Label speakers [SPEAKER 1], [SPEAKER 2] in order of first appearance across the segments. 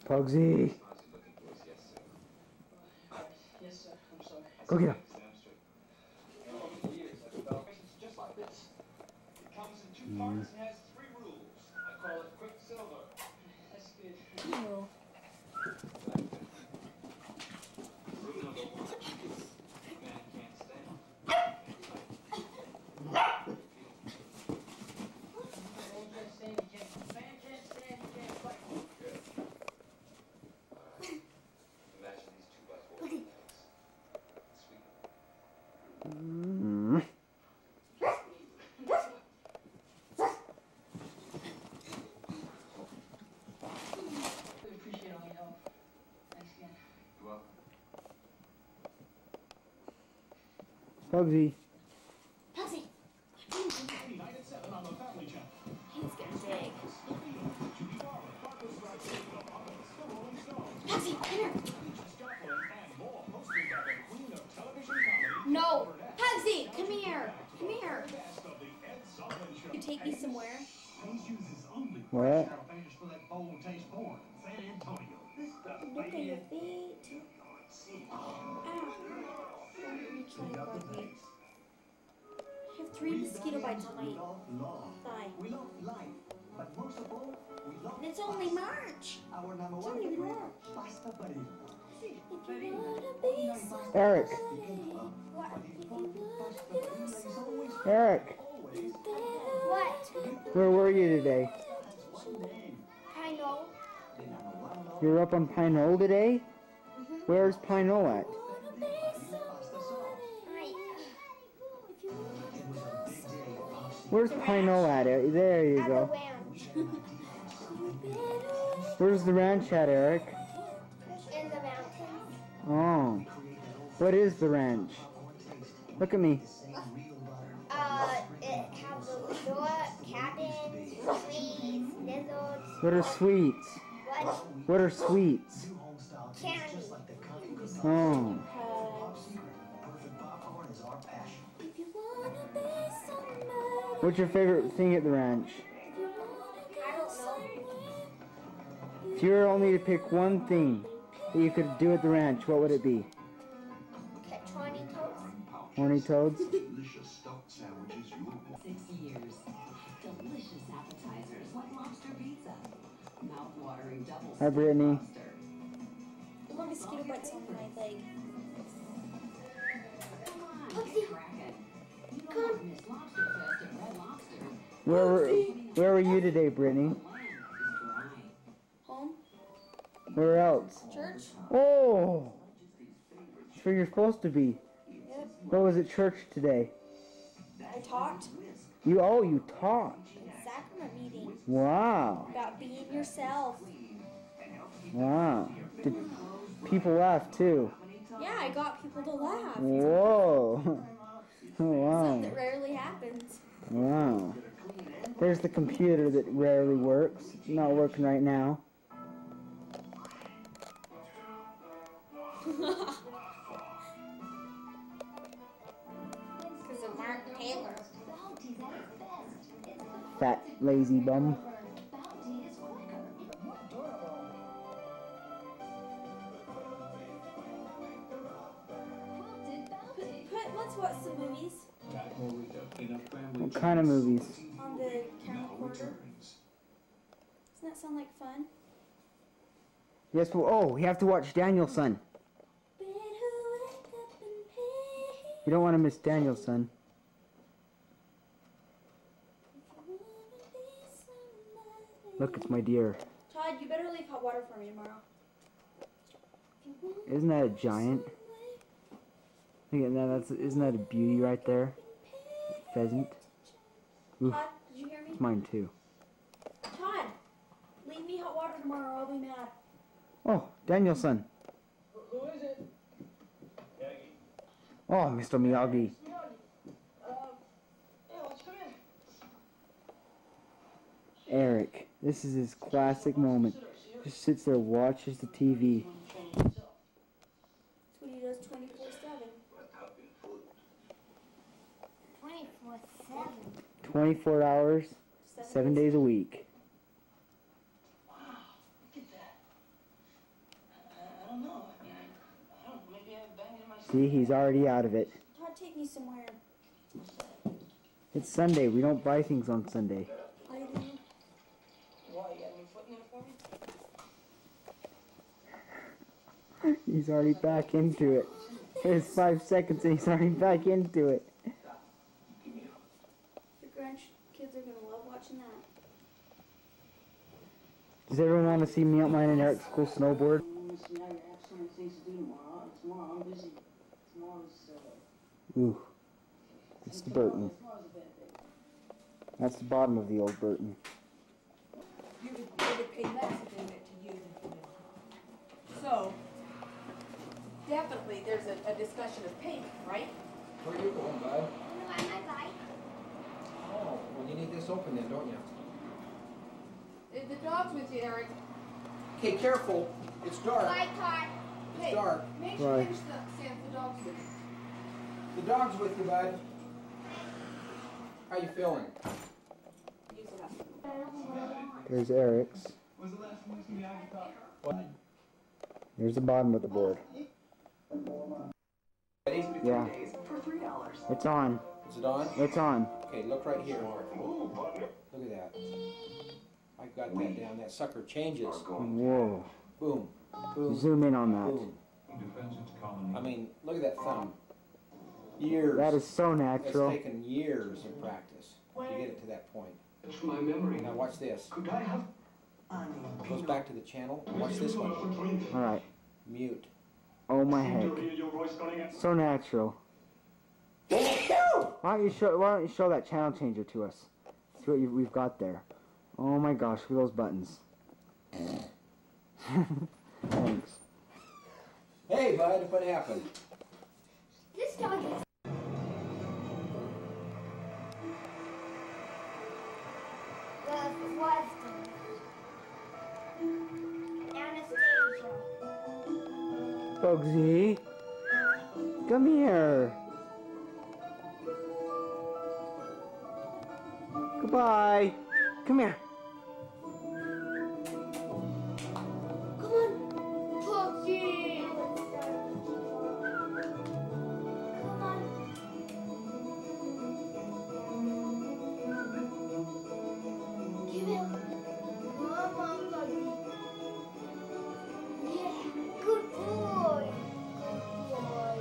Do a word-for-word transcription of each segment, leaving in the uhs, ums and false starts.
[SPEAKER 1] Pugsy.
[SPEAKER 2] Yes, sir. I'm sorry.
[SPEAKER 1] Go get him.
[SPEAKER 2] Over the years, I've developed it's just like this. It comes in two parts and has three rules. I call it Quicksilver. That's good.
[SPEAKER 3] No.
[SPEAKER 2] Rule number one. Man can't stand. Man can't stand, he can't. Man can't stand, he can't fight. Good. Imagine these two by four things. Sweet.
[SPEAKER 1] Mm.
[SPEAKER 2] We appreciate all your help. Thanks again.
[SPEAKER 4] You're welcome.
[SPEAKER 1] Pugsy.
[SPEAKER 3] Pugsy!
[SPEAKER 5] Tonight at seven on the Family Channel.
[SPEAKER 3] He's gonna dig.
[SPEAKER 5] Judy Garland, Barbra Streisand, The Muppets, The Rolling Stones,
[SPEAKER 3] Pugsy, come here!
[SPEAKER 5] Regis Joplin, and more, hosted by the queen of television comedy.
[SPEAKER 3] No!
[SPEAKER 5] Bernadette.
[SPEAKER 3] Pugsy, come here! Come here!
[SPEAKER 5] The best of the Ed Sullivan Show.
[SPEAKER 3] You take me somewhere?
[SPEAKER 5] Hayes uses only
[SPEAKER 1] What?
[SPEAKER 5] fresh finished for that bold taste born in San Antonio. This stuff
[SPEAKER 3] Look at your feet. Ow. Don't reach like bug me. I have three mosquito bites on my thigh.
[SPEAKER 6] We love life, but most of all, we love
[SPEAKER 3] And it's only March.
[SPEAKER 6] our number
[SPEAKER 3] It's
[SPEAKER 6] one
[SPEAKER 3] only
[SPEAKER 6] favorite,
[SPEAKER 3] March.
[SPEAKER 6] pasta barilla.
[SPEAKER 3] If you wanna be somebody,
[SPEAKER 1] Eric.
[SPEAKER 3] what? If you wanna be somebody,
[SPEAKER 1] Eric.
[SPEAKER 3] what?
[SPEAKER 1] Where were you today?
[SPEAKER 3] I know.
[SPEAKER 1] You were up on Pine Knoll today? Where's Pine Knoll at?
[SPEAKER 3] Wanna be somebody. If you wanna be somebody.
[SPEAKER 1] Where's Pine Knoll at? Eh, There you
[SPEAKER 3] At the
[SPEAKER 1] go.
[SPEAKER 3] ranch.
[SPEAKER 1] Where's the ranch at, Eric?
[SPEAKER 3] In the mountains.
[SPEAKER 1] Oh. What is the ranch? Look at me.
[SPEAKER 3] Uh, it has a resort, cabins, trees, lizards.
[SPEAKER 1] What are sweets?
[SPEAKER 3] What?
[SPEAKER 1] What are sweets?
[SPEAKER 3] Candy.
[SPEAKER 1] Oh.
[SPEAKER 6] Perfect popcorn is our passion.
[SPEAKER 3] If you wanna be somebody.
[SPEAKER 1] What's your favorite thing at the ranch?
[SPEAKER 3] If you wanna be I don't know.
[SPEAKER 1] If you were only to pick one thing that you could do at the ranch, what would it be?
[SPEAKER 3] Catch twenty toes.
[SPEAKER 1] Horny toads?
[SPEAKER 4] Delicious stuffed sandwiches you'll want.
[SPEAKER 7] Six years. Delicious appetizers like lobster pizza. Mouth-watering double
[SPEAKER 1] Hi, Brittany.
[SPEAKER 7] lobster.
[SPEAKER 3] More mosquito bites on my leg.
[SPEAKER 7] Come on,
[SPEAKER 3] Pugsy.
[SPEAKER 7] get cracking. You don't want to miss Lobster Fest at Red Lobster.
[SPEAKER 1] Where were, where were you today, Brittany?
[SPEAKER 7] The land is dry.
[SPEAKER 3] Home?
[SPEAKER 1] Where else?
[SPEAKER 3] Church?
[SPEAKER 1] Oh! It's where you're supposed to be.
[SPEAKER 3] Yep.
[SPEAKER 1] What was at church today?
[SPEAKER 3] I talked.
[SPEAKER 1] You, oh, you taught.
[SPEAKER 3] Sacrament meeting.
[SPEAKER 1] Wow.
[SPEAKER 3] About being yourself.
[SPEAKER 1] Wow. Did people laugh too?
[SPEAKER 3] Yeah, I got people to laugh.
[SPEAKER 1] Whoa. Oh, wow.
[SPEAKER 3] That rarely happens.
[SPEAKER 1] Wow. There's the computer that rarely works. It's not working right now.
[SPEAKER 3] Because of Mark Taylor.
[SPEAKER 7] Bounty's at its best. It's the
[SPEAKER 1] Fat, lazy bum.
[SPEAKER 7] Bounty is quicker. More durable. Quilted Bounty.
[SPEAKER 3] Put, let's watch some movies
[SPEAKER 1] What kind of movies?
[SPEAKER 3] on the camcorder. Doesn't that sound like fun?
[SPEAKER 1] Yes, well, oh, you have to watch Danielson. You don't want to miss Danielson. Look, it's my deer.
[SPEAKER 3] Todd, you better leave hot water for me tomorrow.
[SPEAKER 1] Isn't that a giant? Look at that. That's, isn't that a beauty right there? Pheasant. Oof,
[SPEAKER 3] Todd, did you hear me?
[SPEAKER 1] it's mine too.
[SPEAKER 3] Todd, leave me hot water tomorrow or I'll be mad.
[SPEAKER 1] Oh, Danielson.
[SPEAKER 2] Who is it? Yagi.
[SPEAKER 1] Oh, Mister Miyagi.
[SPEAKER 2] Miyagi. Uh, yeah, let's come in.
[SPEAKER 1] Eric. This is his classic moment. Just sits there, watches the T V.
[SPEAKER 3] That's what he does twenty-four seven.
[SPEAKER 8] twenty-four seven.
[SPEAKER 1] twenty-four hours, seven days a week.
[SPEAKER 2] Wow, look at that.
[SPEAKER 1] See, he's already out of it.
[SPEAKER 3] Todd, take me somewhere.
[SPEAKER 1] It's Sunday. We don't buy things on Sunday.
[SPEAKER 3] I do.
[SPEAKER 9] Why, you got any foot in there for me?
[SPEAKER 1] He's already back into it. It's five seconds and he's already back into it.
[SPEAKER 3] The grandkids are gonna love watching that.
[SPEAKER 1] Does everyone want to see me at mine and Eric's school snowboard?
[SPEAKER 9] Listen, now you have so many things to do tomorrow. Tomorrow I'm busy. Tomorrow's, uh...
[SPEAKER 1] Ooh. It's the Burton.
[SPEAKER 9] Tomorrow's a bad day.
[SPEAKER 1] That's the bottom of the old Burton.
[SPEAKER 9] You would, they would pay less if they went to you than to me. So, definitely there's a, a discussion of payment, right?
[SPEAKER 10] Where are you going, bud?
[SPEAKER 8] Wanna ride my bike?
[SPEAKER 10] Oh, well, you need this open then, don't you?
[SPEAKER 9] The, the dog's with you, Eric.
[SPEAKER 10] Okay, careful. It's dark.
[SPEAKER 8] Bye, Todd.
[SPEAKER 10] It's
[SPEAKER 9] Hey,
[SPEAKER 10] dark.
[SPEAKER 9] make sure
[SPEAKER 1] Right.
[SPEAKER 9] finish the Sam, the dog's with you.
[SPEAKER 10] The dog's with you, bud. How you feeling?
[SPEAKER 9] Use it up.
[SPEAKER 1] There's Eric's.
[SPEAKER 2] Was the last one you I thought?
[SPEAKER 10] What?
[SPEAKER 1] There's the bottom of the board.
[SPEAKER 10] Ready?
[SPEAKER 1] Yeah. It's on.
[SPEAKER 10] Is it on?
[SPEAKER 1] It's on.
[SPEAKER 10] Okay, look right here. Look at that. I got that down. That sucker changes.
[SPEAKER 1] Whoa.
[SPEAKER 10] Boom. Boom.
[SPEAKER 1] Zoom in on that.
[SPEAKER 10] Boom. I mean, look at that thumb. Years.
[SPEAKER 1] That is so
[SPEAKER 10] It's
[SPEAKER 1] natural.
[SPEAKER 10] taken years of practice to get it to that point.
[SPEAKER 4] It's my memory.
[SPEAKER 10] Now watch this.
[SPEAKER 4] Could I have...
[SPEAKER 10] It goes back to the channel. Watch this one.
[SPEAKER 1] Alright.
[SPEAKER 10] Mute.
[SPEAKER 1] Oh my heck. So natural. Why don't you show why don't you show that channel changer to us? See what you, we've got there. Oh my gosh, look at those buttons. Thanks.
[SPEAKER 10] Hey, bud, what happened?
[SPEAKER 8] This dog is. The Weston. Anastasia.
[SPEAKER 1] Bugsy. Come here. Goodbye. Come here.
[SPEAKER 8] Come on. Pussy. Come on. Give it. Come on, Buggy. Yeah. Good boy. Good boy.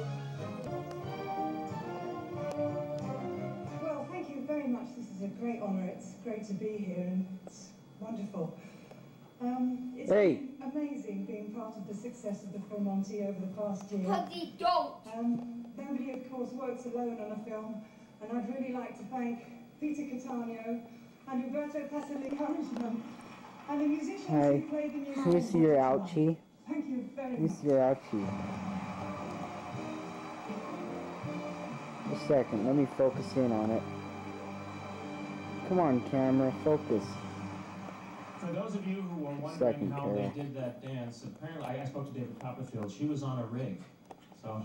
[SPEAKER 11] Well, thank you very much. This is a great honour. It's great to be here and it's wonderful. Um, it's
[SPEAKER 1] Hey.
[SPEAKER 11] been amazing being part of the success of the film Monty over the past year.
[SPEAKER 8] Puggy, don't.
[SPEAKER 11] Um, nobody, of course, works alone on a film, and I'd really like to thank Peter Cattaneo and Roberto Passalicano and the musicians
[SPEAKER 1] Hey,
[SPEAKER 11] who played the music.
[SPEAKER 1] Can you see your ouchie?
[SPEAKER 11] Thank you very
[SPEAKER 1] Can you
[SPEAKER 11] much.
[SPEAKER 1] see your ouchie? A second, let me focus in on it. Come on, camera, focus.
[SPEAKER 5] For those of you who were wondering
[SPEAKER 1] Second,
[SPEAKER 5] how
[SPEAKER 1] Carol.
[SPEAKER 5] they did that dance, apparently I I spoke to David Copperfield. She was on a rig. So.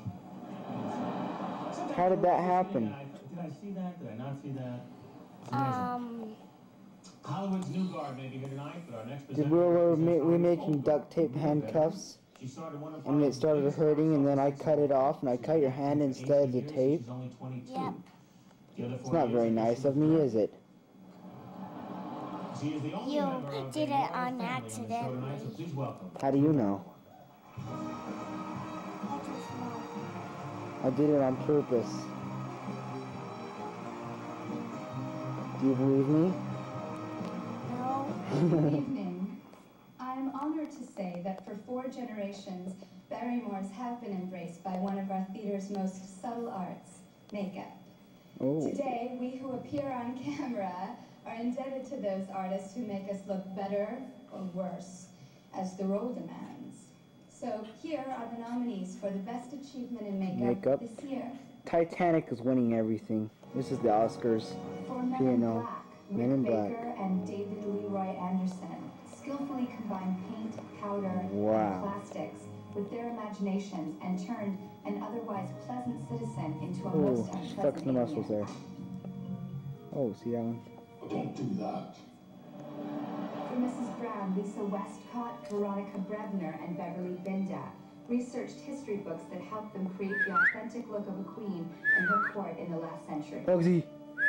[SPEAKER 1] How did that happen?
[SPEAKER 5] Did I see that? Did I not see that? It's amazing.
[SPEAKER 8] Um.
[SPEAKER 5] Hollywood's new guard may be here tonight, but our next
[SPEAKER 1] Did
[SPEAKER 5] presenter
[SPEAKER 1] we were
[SPEAKER 5] is
[SPEAKER 1] ma we
[SPEAKER 5] Hollywood's
[SPEAKER 1] making
[SPEAKER 5] old
[SPEAKER 1] duct tape
[SPEAKER 5] guard.
[SPEAKER 1] handcuffs,
[SPEAKER 5] She started one of
[SPEAKER 1] and it started
[SPEAKER 5] Hollywood's
[SPEAKER 1] hurting, and then I
[SPEAKER 5] biggest
[SPEAKER 1] cut it off, and I cut your hand instead of the
[SPEAKER 5] eighteen years,
[SPEAKER 1] tape.
[SPEAKER 5] she's only twenty-two.
[SPEAKER 8] Yep.
[SPEAKER 5] The other
[SPEAKER 1] It's
[SPEAKER 5] four
[SPEAKER 1] not
[SPEAKER 5] years
[SPEAKER 1] very
[SPEAKER 5] ago,
[SPEAKER 1] nice
[SPEAKER 5] she
[SPEAKER 1] of
[SPEAKER 5] was
[SPEAKER 1] me,
[SPEAKER 5] married.
[SPEAKER 1] is it?
[SPEAKER 5] She is the only
[SPEAKER 8] You
[SPEAKER 5] member of
[SPEAKER 8] did
[SPEAKER 5] the
[SPEAKER 8] it
[SPEAKER 5] royal
[SPEAKER 8] on
[SPEAKER 5] family the show
[SPEAKER 8] accident.
[SPEAKER 5] tonight, so please welcome.
[SPEAKER 1] How do you know? I did it on purpose. Do you believe me?
[SPEAKER 8] No.
[SPEAKER 12] Good evening. I'm honored to say that for four generations, Barrymores have been embraced by one of our theater's most subtle arts, makeup.
[SPEAKER 1] Oh.
[SPEAKER 12] Today, we who appear on camera are indebted to those artists who make us look better or worse, as the role demands. So here are the nominees for the best achievement in makeup,
[SPEAKER 1] Makeup.
[SPEAKER 12] this year.
[SPEAKER 1] Titanic is winning everything. This is the Oscars.
[SPEAKER 12] For Men
[SPEAKER 1] You
[SPEAKER 12] in
[SPEAKER 1] know,
[SPEAKER 12] Black,
[SPEAKER 1] Men in
[SPEAKER 12] Rick
[SPEAKER 1] Black.
[SPEAKER 12] Baker and David Leroy Anderson skillfully combined paint, powder,
[SPEAKER 1] Wow.
[SPEAKER 12] and plastics with their imaginations and turned an otherwise pleasant citizen into a
[SPEAKER 1] Oh,
[SPEAKER 12] most
[SPEAKER 1] she
[SPEAKER 12] unpleasant
[SPEAKER 1] flexed the muscles
[SPEAKER 12] alien.
[SPEAKER 1] there. Oh, see that one?
[SPEAKER 4] Don't do that.
[SPEAKER 12] For Missus Brown, Lisa Westcott, Veronica Brebner, and Beverly Binda. researched history books that helped them create the authentic look of a queen and her court in the last century.
[SPEAKER 1] Bugsy.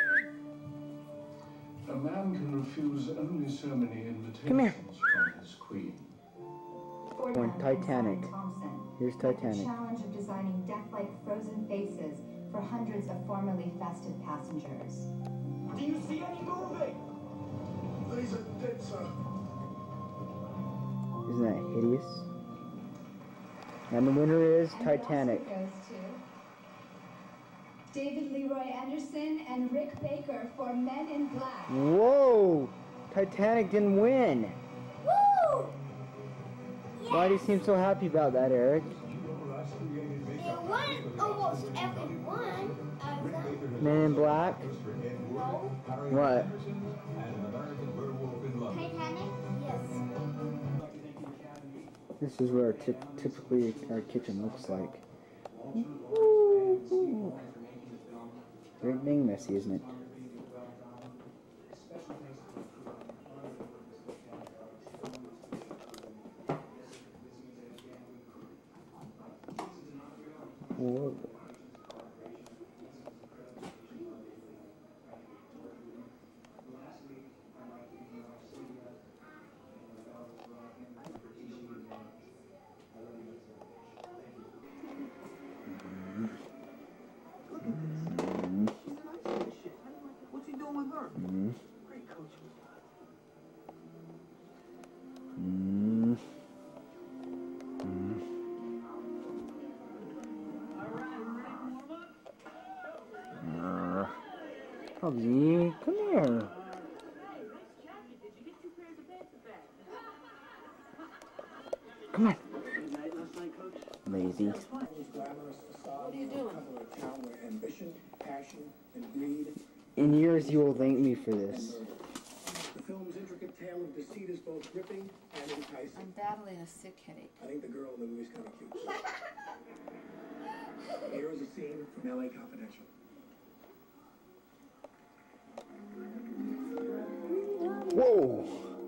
[SPEAKER 4] A man can refuse only so many invitations
[SPEAKER 1] Come here.
[SPEAKER 4] from his queen.
[SPEAKER 1] Going Titanic. Here's Titanic.
[SPEAKER 12] The challenge of designing death-like frozen faces for hundreds of formerly festive passengers.
[SPEAKER 5] Do you see any moving? These are dead, sir.
[SPEAKER 1] Isn't that hideous? And the winner is Titanic.
[SPEAKER 12] Goes to David Leroy Anderson and Rick Baker for Men in Black.
[SPEAKER 1] Whoa! Titanic didn't win.
[SPEAKER 8] Woo!
[SPEAKER 1] Why do you seem so happy about that, Eric?
[SPEAKER 8] They won almost every one of them.
[SPEAKER 1] Men in Black?
[SPEAKER 8] No.
[SPEAKER 1] What?
[SPEAKER 8] Titanic? Yes.
[SPEAKER 1] This is what our typ typically our kitchen looks like. Very dang messy, isn't it? Whoa.
[SPEAKER 5] What's he doing with her?
[SPEAKER 1] Mm.
[SPEAKER 5] Great coach.
[SPEAKER 1] Mm. Mm. Uh, Bugsy, come here. Come on. Lazy.
[SPEAKER 6] What are you doing? A town where ambition, passion, and greed.
[SPEAKER 1] In years, you will thank me for this.
[SPEAKER 6] The film's intricate tale of deceit is both gripping and enticing.
[SPEAKER 9] I'm battling a sick headache.
[SPEAKER 6] I think the girl in the movie's kind of cute. Here is a scene from L A Confidential.
[SPEAKER 1] Whoa!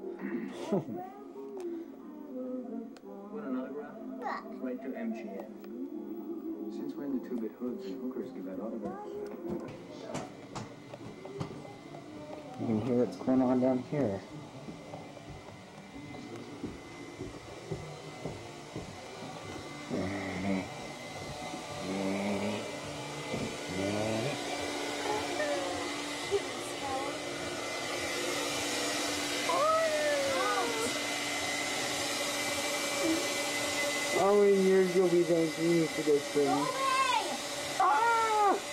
[SPEAKER 2] Want an autograph? Right to M G M. Since when do two-bit hoods and hookers give out autographs?
[SPEAKER 1] You can hear what's going on down here. How many years you'll be thanking me for this thing? Ah!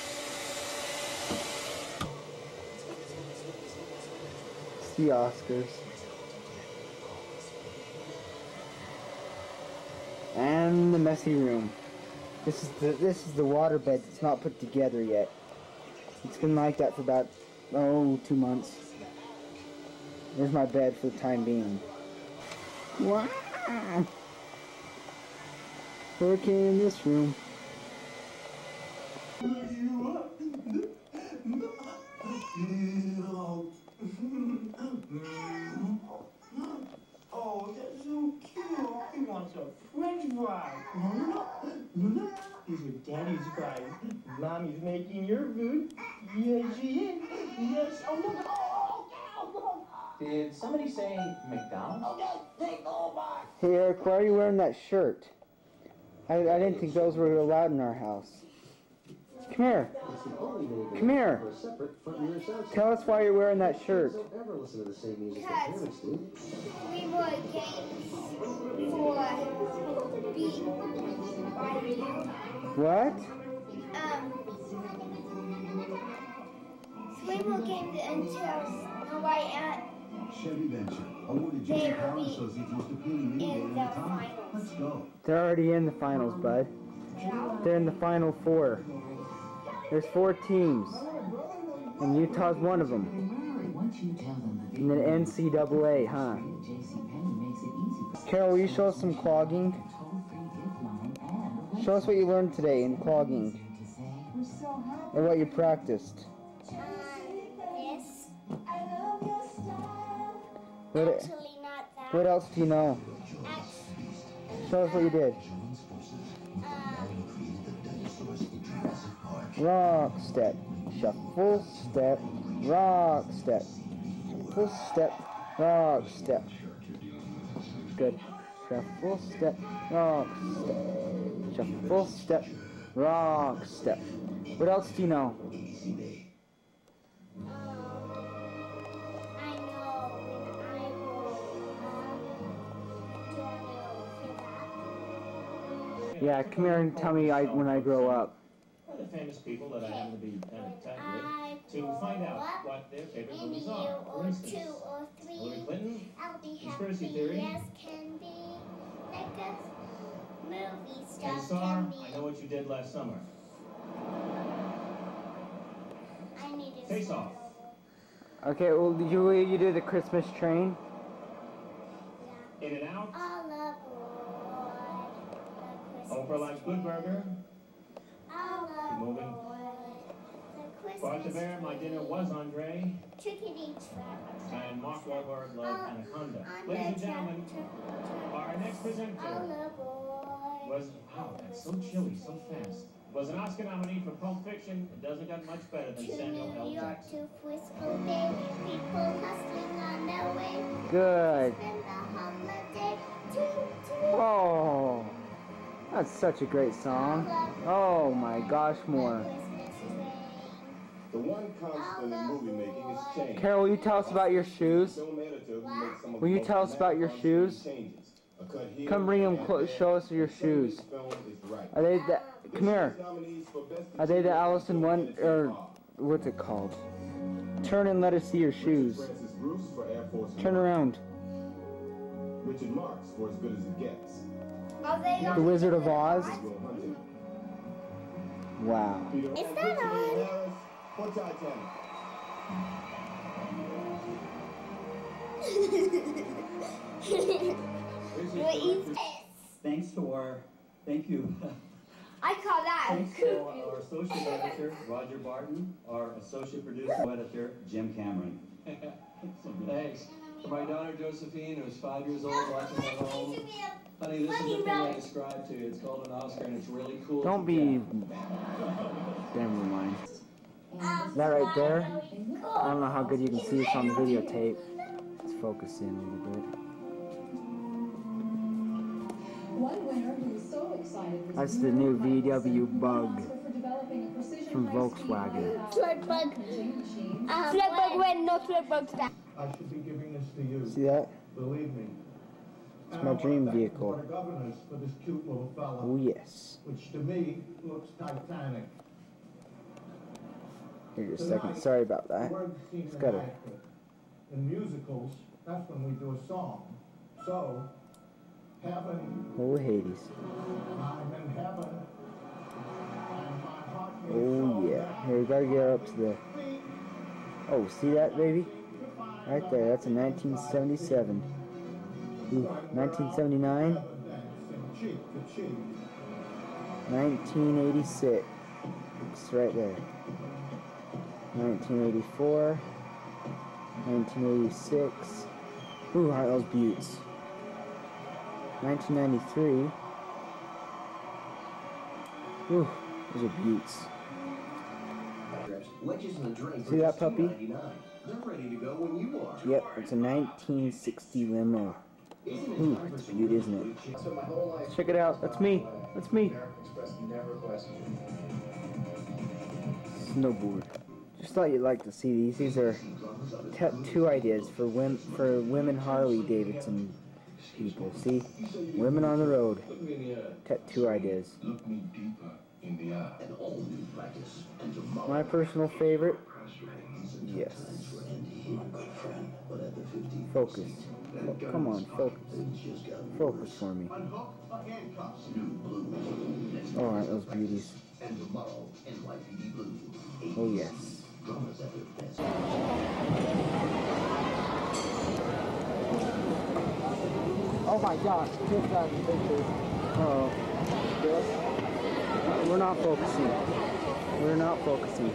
[SPEAKER 1] It's the Oscars. And the messy room. This is the this is the water bed that's not put together yet. It's been like that for about oh two months. There's my bed for the time being. Wow. Hurricane in this room.
[SPEAKER 5] Oh, that's so cute. He wants a French fry. Luna, Luna, these are Daddy's fries. Mommy's making your food. Yes, she is. Yes. Oh, look. Oh, oh, oh.
[SPEAKER 2] Did somebody say McDonald's?
[SPEAKER 5] Oh, no. Take over.
[SPEAKER 1] Hey Eric, why are you wearing that shirt? I, I didn't think those were allowed in our house. Come here. Come here. Tell us why you're wearing that shirt.
[SPEAKER 8] Because we were games for beat by you.
[SPEAKER 1] What?
[SPEAKER 8] Um, we were games until Snow White and
[SPEAKER 4] Chevy Venture, awarded
[SPEAKER 8] they
[SPEAKER 4] Junior
[SPEAKER 8] will
[SPEAKER 4] Power
[SPEAKER 8] be
[SPEAKER 4] Associates most appealing
[SPEAKER 8] in
[SPEAKER 4] movie
[SPEAKER 8] the
[SPEAKER 4] of all time.
[SPEAKER 8] finals.
[SPEAKER 4] Let's go.
[SPEAKER 1] They're already in the finals, bud. They're in the final four. There's four teams. And Utah's one of them. And then N C double A, huh? Carol, will you show us some clogging? Show us what you learned today in clogging. Or what you practiced. What,
[SPEAKER 8] Actually, not that.
[SPEAKER 1] what else do you know? Show us what you did. rock step, shuffle step, rock step, shuffle step, rock step. Good. Shuffle step, rock step, shuffle step, rock step. What else do you know? Yeah, come here and tell me I, when I grow up.
[SPEAKER 5] The famous people that I happen to be kind of tight with to find out what their favorite movies are. For instance, Hillary Clinton, conspiracy theory, and Star, I Know What You Did Last Summer. Face Off.
[SPEAKER 1] Okay, well, you you do the Christmas Train.
[SPEAKER 5] In and Out. Oprah Likes Good Burger. Keep moving. Bartha Bear, My Dinner Was Andre. And Mark Wahlberg, Love Anaconda. Ladies and gentlemen, our next presenter was, wow, that's so chilly, so fast. Was an Oscar nominee for Pulp Fiction. It doesn't get much better than Samuel L. Jackson.
[SPEAKER 1] Good. Oh, that's such a great song. Oh my gosh, more.
[SPEAKER 13] The one constant in movie making is change.
[SPEAKER 1] Carol, will you tell us about your shoes? Will you tell us about your shoes? Come bring them close. Show us your shoes. Are they the? Come here. Are they the Allison one or what's it called? Turn and let us see your shoes. Turn around.
[SPEAKER 13] Richard Marx for As Good As It Gets.
[SPEAKER 1] The Wizard of Oz. Wow.
[SPEAKER 8] Is that on?
[SPEAKER 13] For Titanic.
[SPEAKER 8] What is this?
[SPEAKER 14] Thanks to our, thank you.
[SPEAKER 8] I call that
[SPEAKER 14] Thanks to our associate editor, Roger Barton, our associate producer, editor, Jim Cameron.
[SPEAKER 15] Thanks. For my daughter Josephine, who's five years old, watching at home. Honey, this is the thing I described to you. It's called an Oscar, and it's really cool.
[SPEAKER 1] Don't be. Never mind. That right there? I don't know how good you can see this on the videotape. Let's focus in a little bit.
[SPEAKER 16] One winner who was so excited was
[SPEAKER 1] That's the new V W Bug from Volkswagen.
[SPEAKER 8] Slugbug. Uh, Slugbug when no Slugbugs back.
[SPEAKER 4] I should be giving this to you.
[SPEAKER 1] See that?
[SPEAKER 4] Believe me.
[SPEAKER 1] It's my dream vehicle.
[SPEAKER 4] Board of Governors for this cute little fella.
[SPEAKER 1] Oh yes.
[SPEAKER 4] Which to me looks Titanic.
[SPEAKER 1] Here a second. Sorry about that. It's got a.
[SPEAKER 4] In musicals, that's when we do a song. So, heaven.
[SPEAKER 1] Oh Hades.
[SPEAKER 4] I'm in heaven.
[SPEAKER 1] Oh yeah. Here we gotta get up to the. Oh, see that, baby? Right there. That's a nineteen seventy-seven. Ooh, nineteen seventy-nine. nineteen eighty-six. It's right there. nineteen eighty-four. nineteen eighty-six. Ooh, aren't those beauts? nineteen ninety-three. Ooh, those are beauts. See that puppy?
[SPEAKER 17] They're ready to go when you are.
[SPEAKER 1] Yep, it's a nineteen sixty limo. Ooh, it's a beaut, isn't it? Check it out. That's me. That's me. Snowboard. Just thought you'd like to see these. These are tattoo ideas for women, for women Harley Davidson people. See, women on the road. Tattoo ideas. My personal favorite. Yes. Focus. Oh, come on, focus. Focus for me. Alright, those beauties. Oh, yes. Oh my gosh, just got the picture. Uh-oh. We're not focusing. We're not focusing.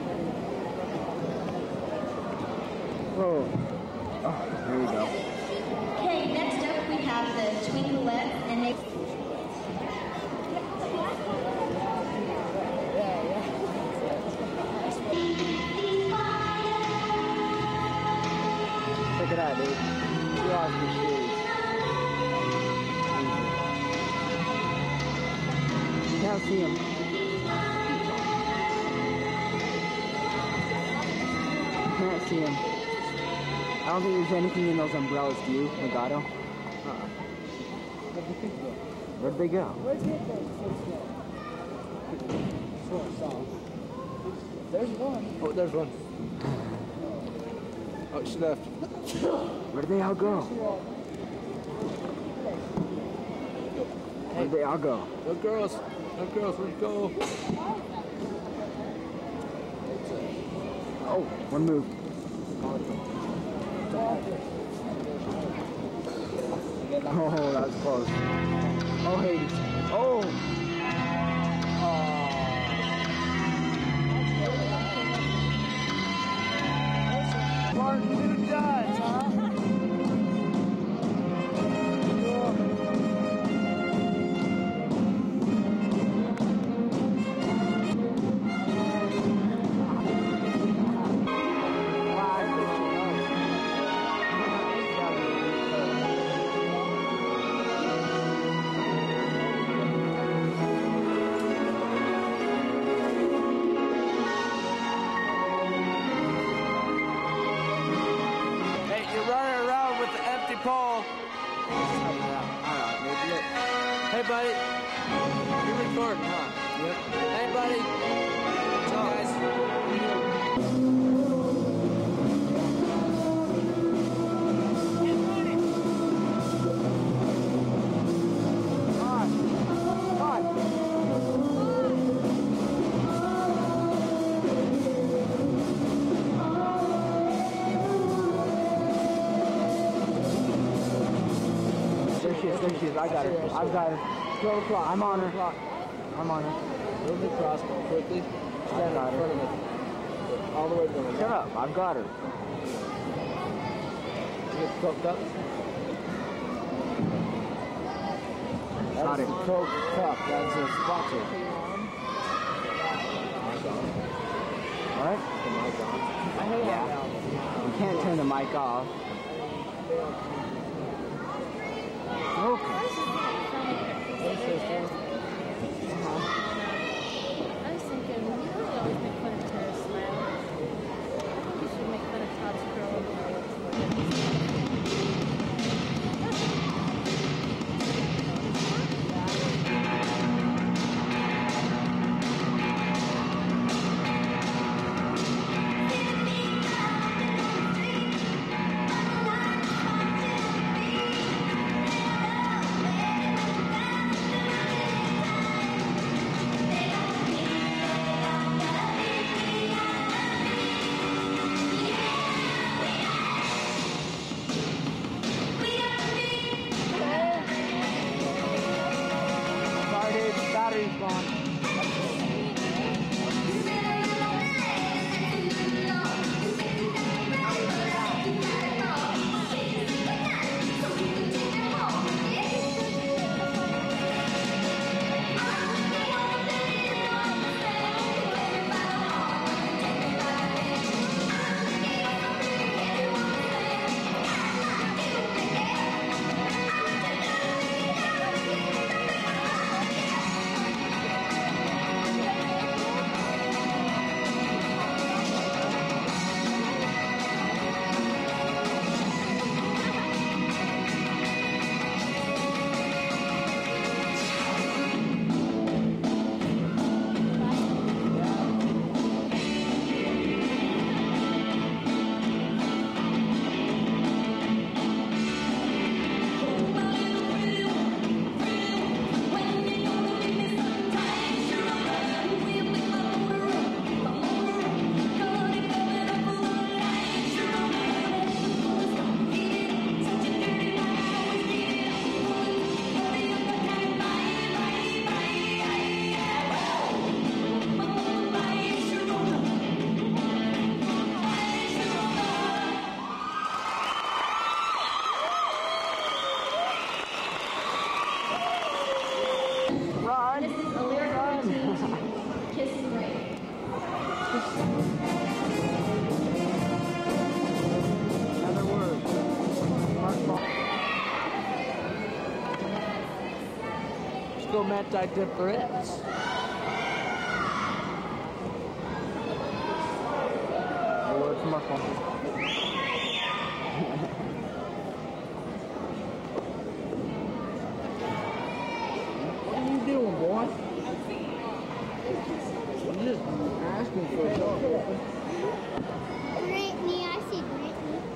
[SPEAKER 1] Whoa. Oh, there we go.
[SPEAKER 18] Okay, next up we have the Twinkleettes, and they...
[SPEAKER 1] at that, dude. You lost your shoes. You can't see him. You can't see him. I don't think there's anything in those umbrellas, do you, Legato? Uh-uh. Where'd they go?
[SPEAKER 6] Where'd they go? There's one. Oh, there's one. Oh, she left.
[SPEAKER 1] Where'd they all go? Where'd they all go?
[SPEAKER 6] The girls. The girls, let's go.
[SPEAKER 1] Oh, one move. Oh, that was close. Oh, Hades. Oh!
[SPEAKER 6] Martin, you did done, huh? Hey, buddy. You're recording, huh? Yep. Hey, buddy. What's up, guys?
[SPEAKER 1] There she is, there she is. I got her. I've got her. twelve o'clock. I'm on her. I'm on her.
[SPEAKER 6] Move the crossbow quickly. Stand in front of it. All the way down.
[SPEAKER 1] Shut up. I've got her.
[SPEAKER 6] You get coked up?
[SPEAKER 1] Got it.
[SPEAKER 6] Coke Cup. That's a sponsor.
[SPEAKER 1] What?
[SPEAKER 6] The mic on.
[SPEAKER 1] I hate yeah. You can't turn the mic off. Okay.
[SPEAKER 6] Hey, sister.
[SPEAKER 19] Uh-huh. I was thinking, you really always make fun of Tara's smile. You should make fun of Todd's curl.
[SPEAKER 6] some antidepressants.
[SPEAKER 1] Oh, it's more fun.
[SPEAKER 6] What are you doing, boy? I'm just asking for a dog.
[SPEAKER 8] Brittany, I see Brittany.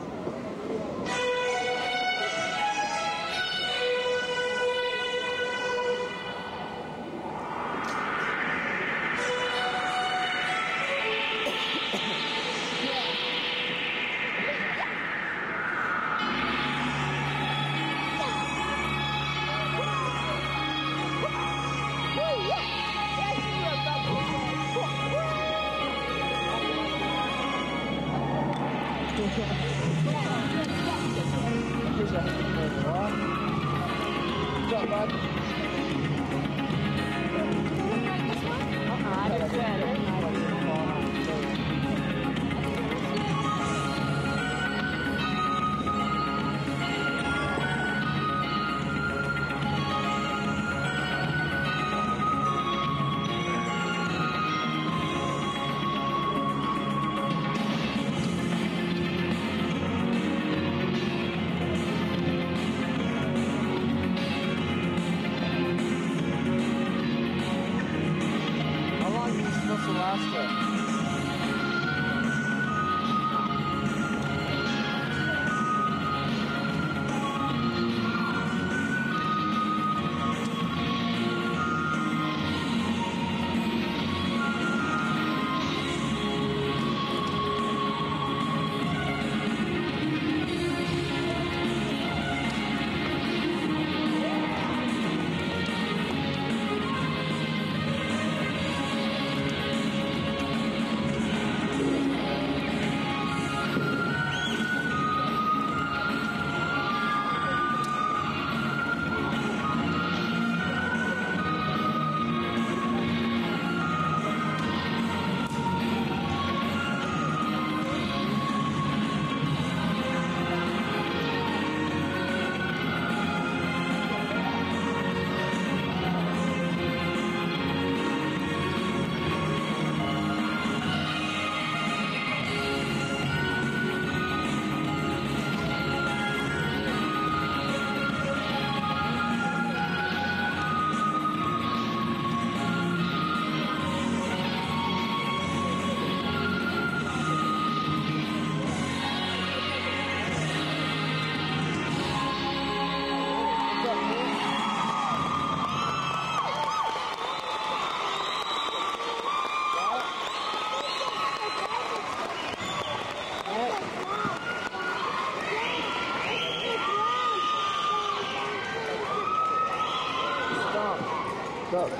[SPEAKER 6] Go.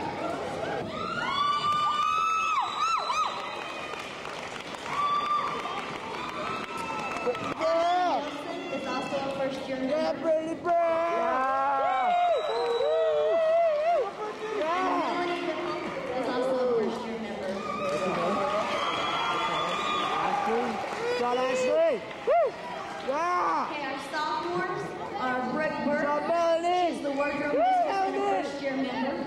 [SPEAKER 18] Is also a first year member.
[SPEAKER 6] Yeah, Brady Brown!
[SPEAKER 18] Yeah! Is also a first year member.
[SPEAKER 6] John Ashley! Woo! Yeah!
[SPEAKER 18] Okay, our sophomores are Brooke Burke.
[SPEAKER 6] John Melanie!
[SPEAKER 18] She's the wardrobe mistress and a first year member.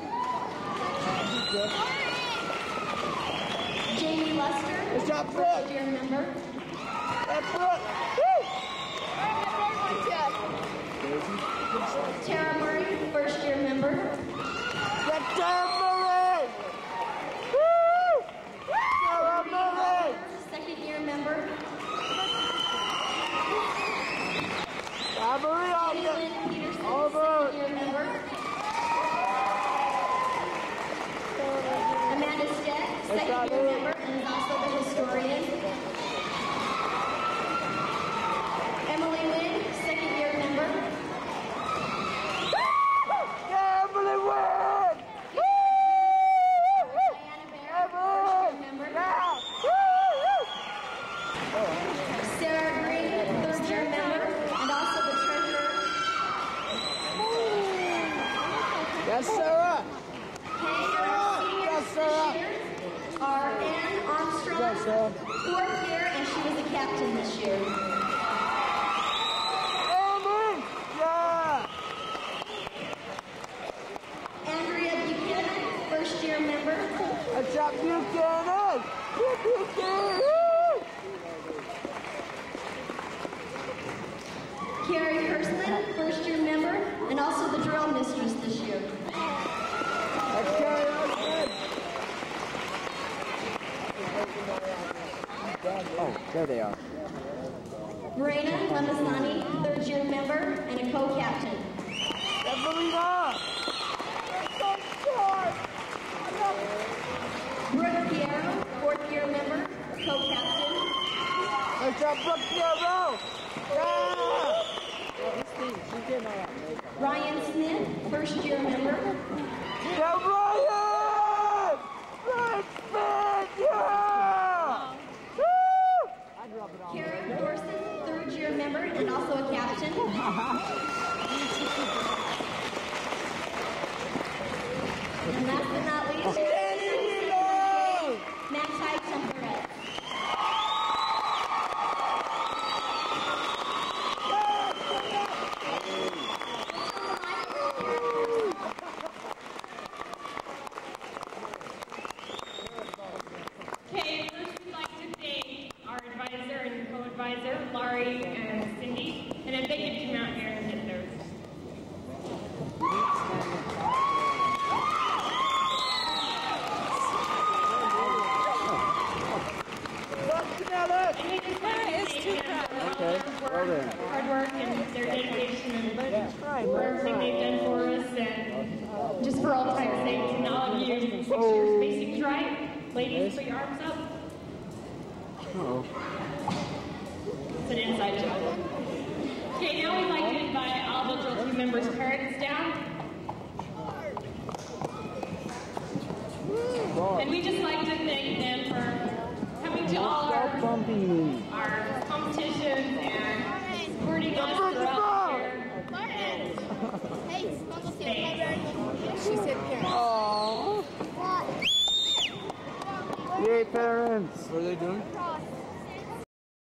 [SPEAKER 18] Jamie Luster,
[SPEAKER 6] Good job, Brooke.
[SPEAKER 18] first year member.
[SPEAKER 6] That's Brooke! Woo!
[SPEAKER 18] Tara Murray, first year member.
[SPEAKER 6] That's Tara Murray! Woo! Tara Murray!
[SPEAKER 18] Second year member.
[SPEAKER 6] Tara Murray on
[SPEAKER 18] Caitlin Peterson,
[SPEAKER 6] Over.
[SPEAKER 18] second year member. Amanda Steck, second year member, and is also the historian. Emily Lynn, second year member.
[SPEAKER 6] Yeah, Emily Wynn!
[SPEAKER 18] Diana Bear, first year member. Sarah Green, third year member, and also the treasurer.
[SPEAKER 6] Yes, Sarah!
[SPEAKER 18] Okay, and our seniors
[SPEAKER 6] Yes, Sarah!
[SPEAKER 18] this year are Ann Armstrong,
[SPEAKER 6] Yes, Sarah!
[SPEAKER 18] fourth year, and she was a captain this year.
[SPEAKER 6] Emily! Yeah!
[SPEAKER 18] Andrea
[SPEAKER 1] There they are.
[SPEAKER 18] Morena Lamasani, third year member and a co-captain. Brooke Piero, fourth year member, co-captain.
[SPEAKER 6] Good job, Brooke Piero! Yeah!
[SPEAKER 18] Ryan Smith, first year member.
[SPEAKER 6] Yeah, Ryan! Ryan Smith, yeah! Woo!
[SPEAKER 18] Karen Dorson, third year member and also a captain. And last but not least, Matai Temperate.
[SPEAKER 20] Okay, first we'd like to thank our advisor and co-advisor, Laurie and Cindy, and I beg you to come out here and get those. And we just want to thank them for all their work, hard work and their dedication and for everything they've done for us, and just for all time's sake, and all of you, six years facing right. Ladies, put your arms up.
[SPEAKER 1] Uh-oh.
[SPEAKER 20] It's an inside joke. Okay, now we'd like to invite all the drill team members' parents down. And we just like to thank them for coming to all our, our competitions and supporting us throughout the year.
[SPEAKER 8] Hey, Uncle Sam,
[SPEAKER 20] She said parents.
[SPEAKER 6] Aww.
[SPEAKER 1] Yay, parents!
[SPEAKER 6] What are they doing?